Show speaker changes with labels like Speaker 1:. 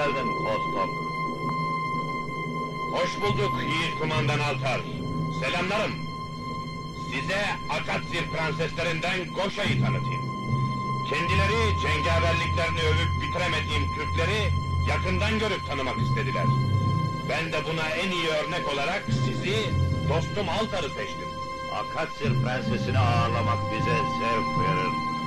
Speaker 1: geldin Kostok.
Speaker 2: Hoş bulduk yiğit kumandan Altar. Selamlarım. Size Akatsir prenseslerinden Goşa'yı tanıtayım. Kendileri cengaverliklerini övüp bitiremediğim Türkleri yakından görüp tanımak istediler. Ben de buna en iyi örnek olarak sizi, dostum Altar'ı seçtim.
Speaker 1: Akatsir prensesini ağırlamak bize zevk verir.